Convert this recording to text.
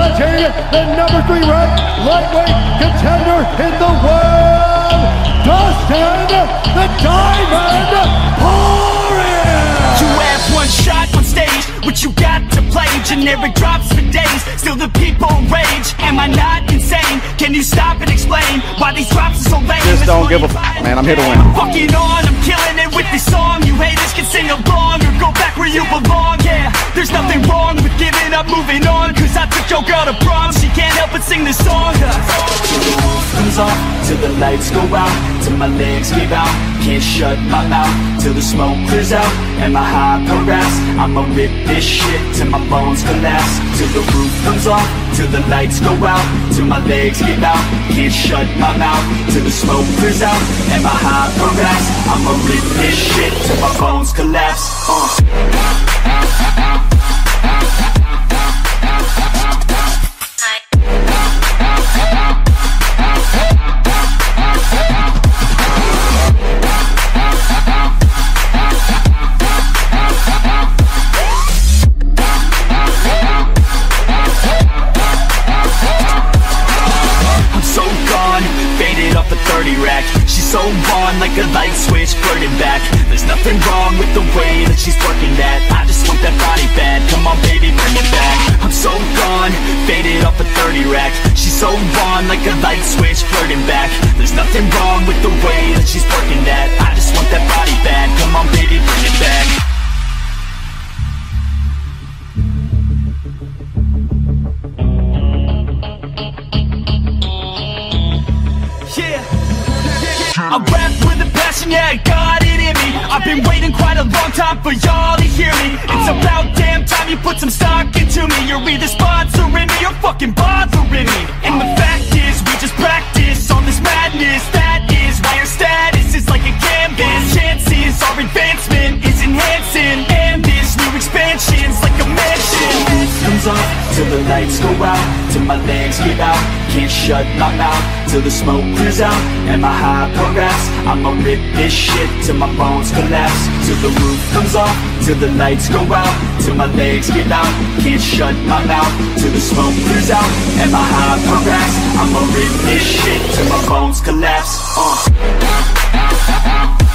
presenting the #3 ranked lightweight contender in the world, Dustin the Diamond Poirier! You have one shot on stage, what you got to play? Generic drops for days, still the people rage. Am I not insane? Can you stop and explain why these drops are so lame? Just don't give a f**k, man. I'm here to win. I'm fucking on, I'm killing it with this song. You haters can sing along or go back where you belong. Yeah, there's nothing wrong with giving up, moving on. Cause I took your girl to prom, she can't help but sing this song. Till the roof comes off, till the lights go out, till my legs give out, can't shut my mouth, till the smoke clears out, and my high progress. I'ma rip this shit till my bones collapse. Till the roof comes off, till the lights go out, till my legs give out, can't shut my mouth, till the smoke clears out, and my high progress. I'ma rip this shit till my bones collapse. She's so on like a light switch, flirting back. There's nothing wrong with the way that she's working that. I just want that body bad, come on baby, bring it back. I'm so gone, faded off a 30 rack. She's so on like a light switch, flirting back. There's nothing wrong with the way that she's working that. I just want that body bad, come on baby, bring it back. I rap with a passion, yeah, I got it in me. I've been waiting quite a long time for y'all to hear me. It's about damn time you put some stock into me. You're either sponsoring me or fucking bothering me. And the fact is, we just practice on this madness. That is why your status is like a canvas. Chances our advancement is enhancing, and this new expansion's like a mansion. Comes off till the lights go out, till my legs give out, can't shut my mouth, till the smoke clears out, and my high progress. I'ma rip this shit till my bones collapse. Till the roof comes off, till the lights go out, till my legs give out, can't shut my mouth, till the smoke clears out, and my high progress. I'ma rip this shit till my bones collapse.